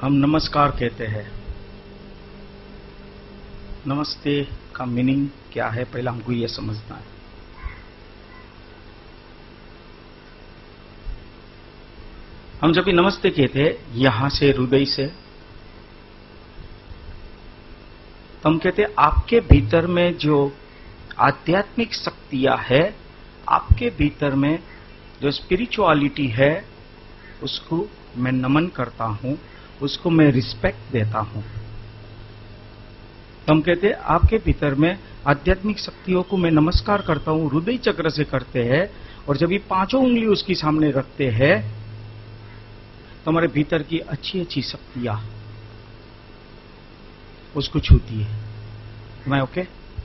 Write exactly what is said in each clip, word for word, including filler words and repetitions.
हम नमस्कार कहते हैं। नमस्ते का मीनिंग क्या है, पहला हमको यह समझना है। हम जब भी नमस्ते कहते हैं यहां से, हृदय से, तो हम कहते हैं आपके भीतर में जो आध्यात्मिक शक्तियां है, आपके भीतर में जो स्पिरिचुअलिटी है, उसको मैं नमन करता हूं, उसको मैं रिस्पेक्ट देता हूं। तो हम कहते हैं आपके भीतर में आध्यात्मिक शक्तियों को मैं नमस्कार करता हूं, हृदय चक्र से करते हैं। और जब ये पांचों उंगली उसके सामने रखते हैं तो हमारे भीतर की अच्छी अच्छी शक्तियां उसको छूती है। मैं ओके?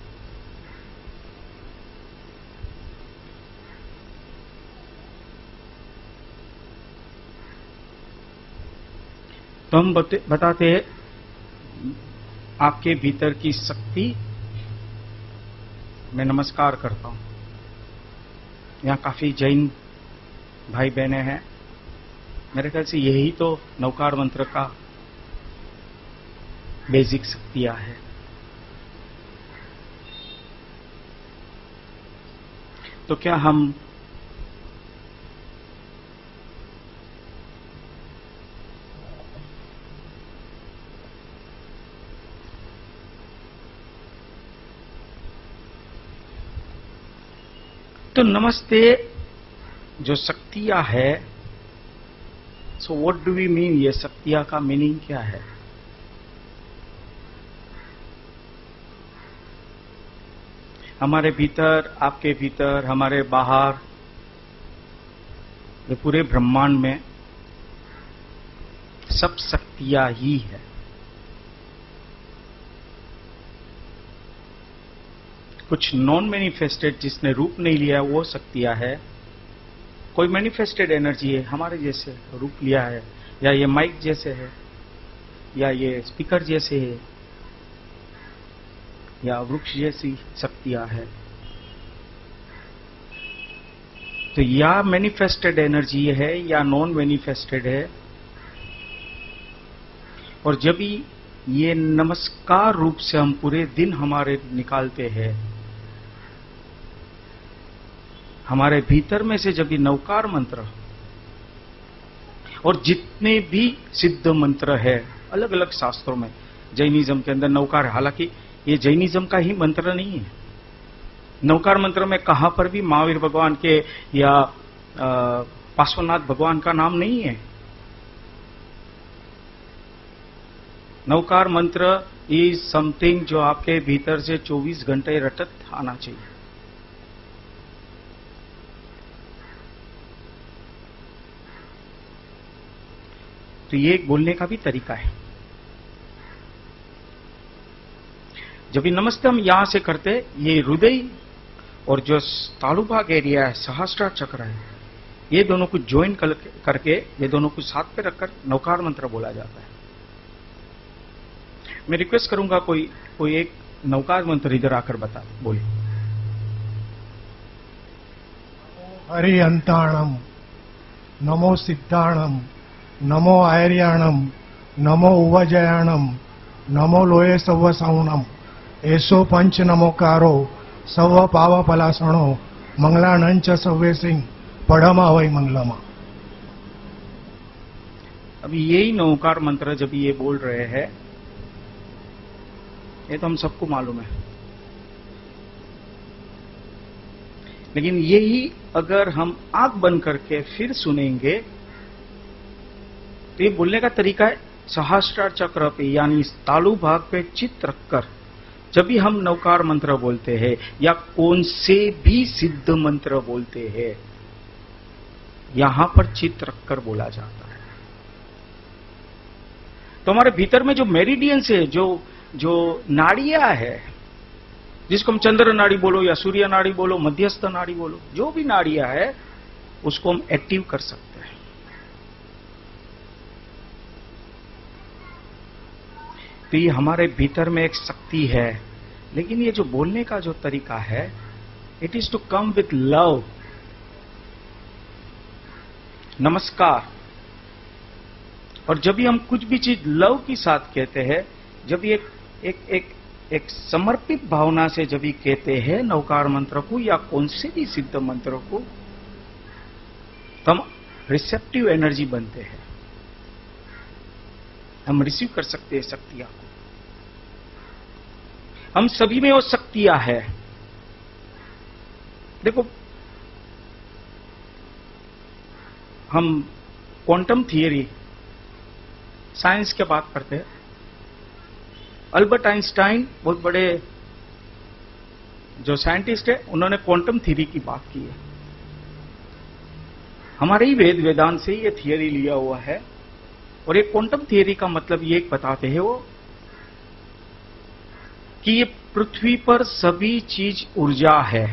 तो हम बताते हैं आपके भीतर की शक्ति मैं नमस्कार करता हूं। यहां काफी जैन भाई बहने हैं, मेरे ख्याल से यही तो नवकार मंत्र का बेसिक शक्तियां है। तो क्या हम तो नमस्ते जो शक्तियां है, so what do we mean, ये शक्तियां का मीनिंग क्या है? हमारे भीतर, आपके भीतर, हमारे बाहर, ये पूरे ब्रह्मांड में सब शक्तियां ही है। कुछ नॉन मैनिफेस्टेड, जिसने रूप नहीं लिया है, वो शक्तियां है। कोई मैनिफेस्टेड एनर्जी है, हमारे जैसे रूप लिया है, या ये माइक जैसे है, या ये स्पीकर जैसे है, या वृक्ष जैसी शक्तियां है। तो या मैनिफेस्टेड एनर्जी है या नॉन मैनिफेस्टेड है। और जब भी ये नमस्कार रूप से हम पूरे दिन हमारे निकालते हैं, हमारे भीतर में से जब भी नवकार मंत्र और जितने भी सिद्ध मंत्र है अलग अलग शास्त्रों में, जैनिज्म के अंदर नवकार, हालांकि ये जैनिज्म का ही मंत्र नहीं है। नवकार मंत्र में कहां पर भी महावीर भगवान के या पार्श्वनाथ भगवान का नाम नहीं है। नवकार मंत्र इज समथिंग जो आपके भीतर से चौबीस घंटे रटत आना चाहिए। तो ये एक बोलने का भी तरीका है। जब भी नमस्ते हम यहां से करते, ये हृदय और जो तालुभाग एरिया है, सहस्त्रार चक्र है, ये दोनों को ज्वाइन करके, ये दोनों को साथ पे रखकर नवकार मंत्र बोला जाता है। मैं रिक्वेस्ट करूंगा कोई कोई एक नवकार मंत्र इधर आकर बता, बोले। हरि अंताणम, नमो सिद्धाणम, नमो आयर्याणम, नमो उवजयाणम, नमो लोये सव सौणम, एसो पंच नमोकारो सव पाव पलासणो, मंगलानंच सव्वे सिंह पढ़मा वही मंगलमा। अभी यही नवकार मंत्र जब ये बोल रहे हैं, ये तो हम सबको मालूम है, लेकिन यही अगर हम आंख बंद करके फिर सुनेंगे तो ये बोलने का तरीका है सहस्त्रार चक्र पे, यानी तालु भाग पे चित्त रखकर जब भी हम नवकार मंत्र बोलते हैं या कौन से भी सिद्ध मंत्र बोलते हैं, यहां पर चित्त रखकर बोला जाता है। तो हमारे भीतर में जो मेरिडियंस है, जो जो नाड़ियां है, जिसको हम चंद्र नाड़ी बोलो या सूर्य नाड़ी बोलो, मध्यस्थ नाड़ी बोलो, जो भी नाड़ियां है उसको हम एक्टिव कर सकते हैं। तो ये हमारे भीतर में एक शक्ति है, लेकिन ये जो बोलने का जो तरीका है, it is to come with love. नमस्कार और जब भी हम कुछ भी चीज लव के साथ कहते हैं, जब एक एक एक एक समर्पित भावना से जब भी कहते हैं नवकार मंत्र को या कौन से भी सिद्ध मंत्रों को, तो हम रिसेप्टिव एनर्जी बनते हैं, हम रिसीव कर सकते हैं शक्तियां को। हम सभी में वो शक्तियां है। देखो, हम क्वांटम थियरी साइंस की बात करते हैं। अल्बर्ट आइंस्टाइन बहुत बड़े जो साइंटिस्ट है, उन्होंने क्वांटम थ्योरी की बात की है। हमारे ही वेद वेदांत से ये थियरी लिया हुआ है। और ये क्वांटम थियरी का मतलब ये बताते हैं वो कि ये पृथ्वी पर सभी चीज ऊर्जा है।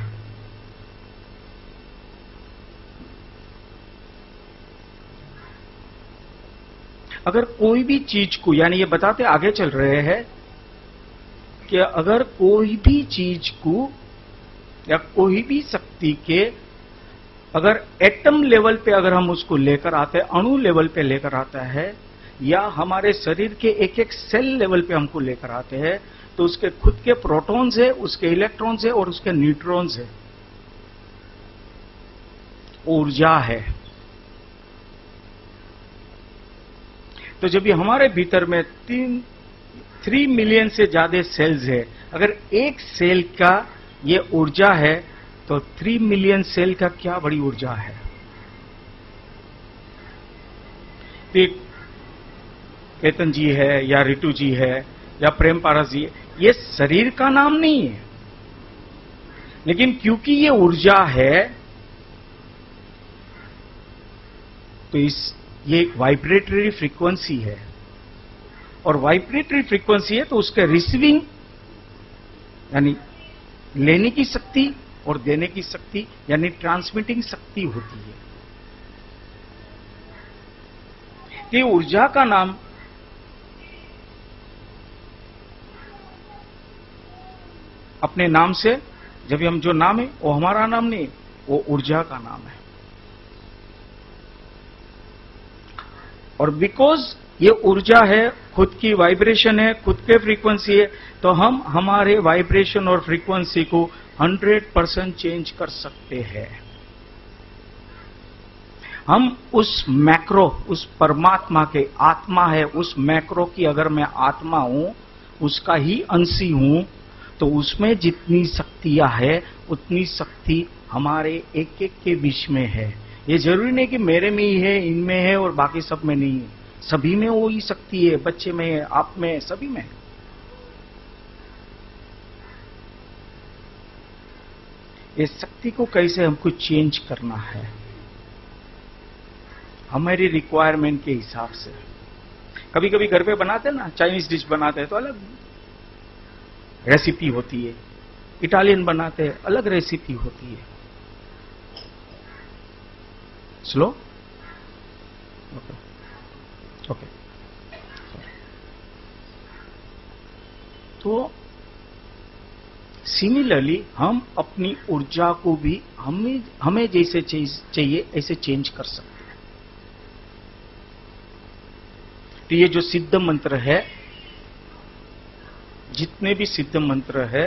अगर कोई भी चीज को, यानी ये बताते आगे चल रहे हैं कि अगर कोई भी चीज को या कोई भी शक्ति के अगर एटम लेवल पे अगर हम उसको लेकर आते हैं, अणु लेवल पे लेकर आता है, या हमारे शरीर के एक एक सेल लेवल पे हमको लेकर आते हैं, तो उसके खुद के प्रोटॉन्स है, उसके इलेक्ट्रॉन्स है और उसके न्यूट्रॉन्स है, ऊर्जा है। तो जब ये हमारे भीतर में तीन थ्री मिलियन से ज्यादा सेल्स है, अगर एक सेल का ये ऊर्जा है तो थ्री मिलियन सेल का क्या बड़ी ऊर्जा है। तो केतन जी है या रितु जी है या प्रेम पारस जी है, ये शरीर का नाम नहीं है, लेकिन क्योंकि ये ऊर्जा है तो इस ये एक वाइब्रेटरी फ्रीक्वेंसी है, और वाइब्रेटरी फ्रीक्वेंसी है तो उसके रिसीविंग यानी लेने की शक्ति और देने की शक्ति यानी ट्रांसमिटिंग शक्ति होती है। ये ऊर्जा का नाम अपने नाम से, जब हम जो नाम है वो हमारा नाम नहीं, वो ऊर्जा का नाम है। और बिकॉज ये ऊर्जा है, खुद की वाइब्रेशन है, खुद के फ्रीक्वेंसी है, तो हम हमारे वाइब्रेशन और फ्रीक्वेंसी को हंड्रेड परसेंट चेंज कर सकते हैं। हम उस मैक्रो, उस परमात्मा के आत्मा है, उस मैक्रो की अगर मैं आत्मा हूं, उसका ही अंशी हूं, तो उसमें जितनी शक्तियां है उतनी शक्ति हमारे एक एक के बीच में है। ये जरूरी नहीं कि मेरे में ही है, इनमें है और बाकी सब में नहीं है। सभी में वो ही शक्ति है, बच्चे में है, आप में है, सभी में है। इस शक्ति को कैसे हमको चेंज करना है हमारी रिक्वायरमेंट के हिसाब से। कभी कभी घर पे बनाते हैं ना, चाइनीज डिश बनाते हैं तो अलग रेसिपी होती है, इटालियन बनाते हैं अलग रेसिपी होती है। स्लो ओके ओके तो सिमिलरली हम अपनी ऊर्जा को भी हमें हमें जैसे चाहिए ऐसे चेंज कर सकते हैं। तो ये जो सिद्ध मंत्र है, जितने भी सिद्ध मंत्र है,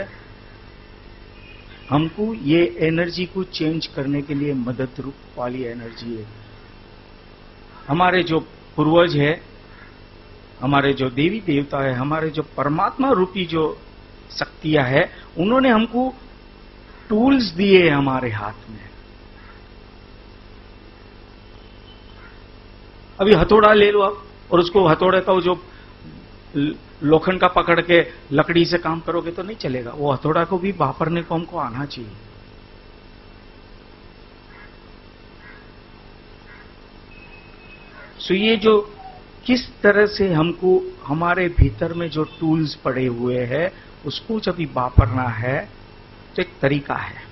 हमको ये एनर्जी को चेंज करने के लिए मदद रूप वाली एनर्जी है। हमारे जो पूर्वज है, हमारे जो देवी देवता है, हमारे जो परमात्मा रूपी जो शक्तियां है, उन्होंने हमको टूल्स दिए हमारे हाथ में। अभी हथौड़ा ले लो आप, और उसको हथौड़े का जो लोखंड का पकड़ के लकड़ी से काम करोगे तो नहीं चलेगा। वो हथौड़ा को भी वापरने को हमको आना चाहिए। सो ये जो किस तरह से हमको हमारे भीतर में जो टूल्स पड़े हुए हैं उसको जब भी वापरना है तो एक तरीका है।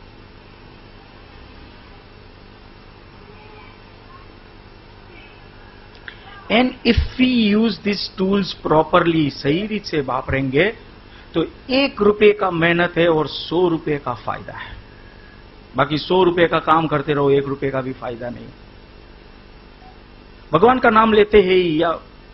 And if we use this tools properly, सही रीत से वापरेंगे तो एक रुपए का मेहनत है और सौ रुपए का फायदा है। बाकी सौ रुपए का काम करते रहो, एक रुपए का भी फायदा नहीं। भगवान का नाम लेते हैं या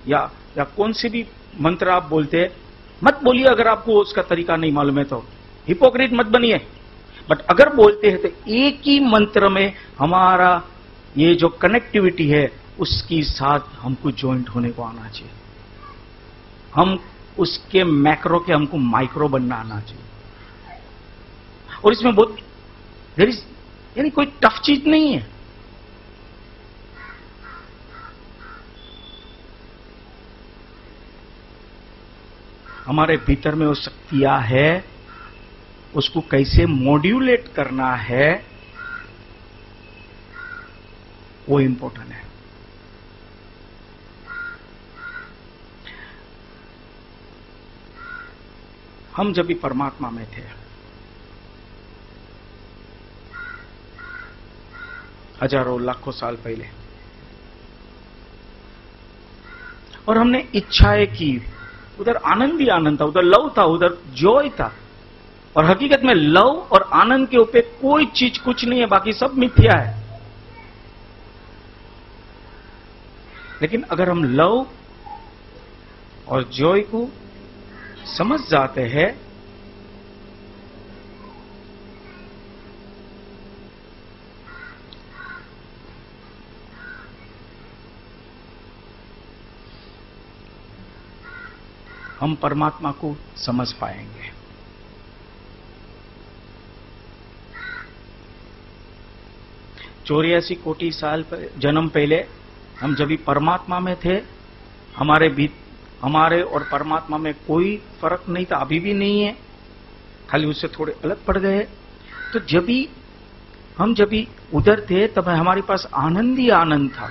या या कौन से भी मंत्र आप बोलते हैं, मत बोलिए अगर आपको उसका तरीका नहीं मालूम है तो, हिपोक्रेट मत बनिए। बट अगर बोलते हैं तो एक ही मंत्र में हमारा ये जो कनेक्टिविटी है उसके साथ हमको ज्वाइंट होने को आना चाहिए। हम उसके मैक्रो के हमको माइक्रो बनना आना चाहिए। और इसमें बहुत देयर इज यानी कोई टफ चीज नहीं है। हमारे भीतर में वो शक्तियां है, उसको कैसे मॉड्यूलेट करना है वो इंपॉर्टेंट है। हम जब भी परमात्मा में थे, हजारों लाखों साल पहले, और हमने इच्छाएं की, उधर आनंद ही आनंद था, उधर लव था, उधर जॉय था। और हकीकत में लव और आनंद के ऊपर कोई चीज कुछ नहीं है, बाकी सब मिथ्या है। लेकिन अगर हम लव और जॉय को समझ जाते हैं, हम परमात्मा को समझ पाएंगे। चौरासी कोटि साल जन्म पहले हम जब भी परमात्मा में थे, हमारे भी हमारे और परमात्मा में कोई फर्क नहीं था, अभी भी नहीं है, खाली उससे थोड़े अलग पड़ गए। तो जब भी हम जब भी उधर थे तब हमारे पास आनंद ही आनंद था,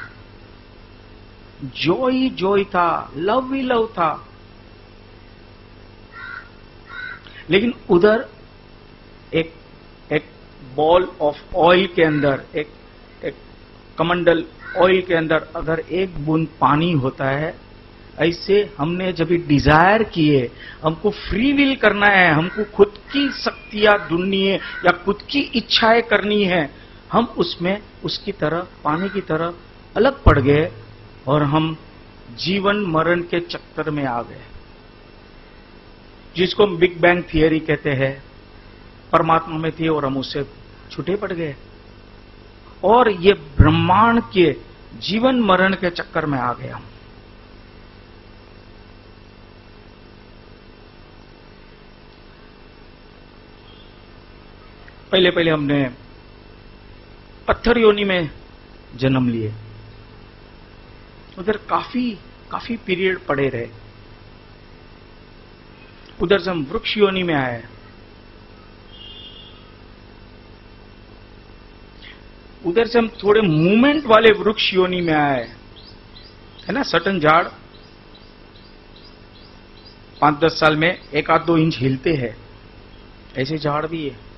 जॉय ही जॉय था, लव ही लव था। लेकिन उधर एक एक बॉल ऑफ ऑयल के अंदर, एक एक कमंडल ऑयल के अंदर अगर एक बूंद पानी होता है, ऐसे हमने जब भी डिजायर किए, हमको फ्री विल करना है, हमको खुद की शक्तियां ढूंढनी है या खुद की इच्छाएं करनी है, हम उसमें उसकी तरह पानी की तरह अलग पड़ गए और हम जीवन मरण के चक्कर में आ गए, जिसको हम बिग बैंग थियरी कहते हैं। परमात्मा में थे और हम उससे छूटे पड़ गए और ये ब्रह्मांड के जीवन मरण के चक्कर में आ गए हम। पहले पहले हमने पत्थर योनि में जन्म लिए, उधर काफी काफी पीरियड पड़े रहे। उधर से हम वृक्ष योनि में आए, उधर से हम थोड़े मूवमेंट वाले वृक्ष योनि में आए, है ना। सटन झाड़ पांच दस साल में एक आध दो इंच हिलते हैं, ऐसे झाड़ भी है।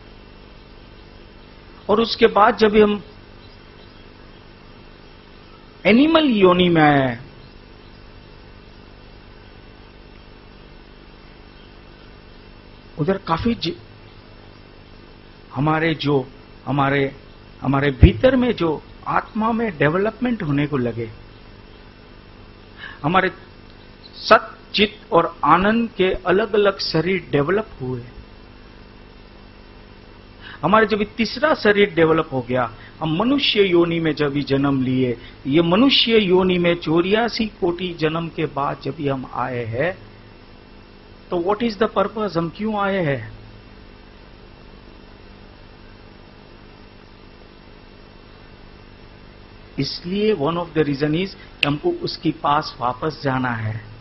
और उसके बाद जब हम एनिमल योनि में आए, उधर काफी हमारे जो हमारे हमारे भीतर में जो आत्मा में डेवलपमेंट होने को लगे, हमारे सत चित्त और आनंद के अलग अलग शरीर डेवलप हुए। हमारे जब तीसरा शरीर डेवलप हो गया, हम मनुष्य योनि में जब भी जन्म लिए, ये मनुष्य योनि में चौरासी कोटि जन्म के बाद जब भी हम आए हैं, तो व्हाट इज द पर्पस, हम क्यों आए हैं? इसलिए one of the reason is हमको उसके पास वापस जाना है।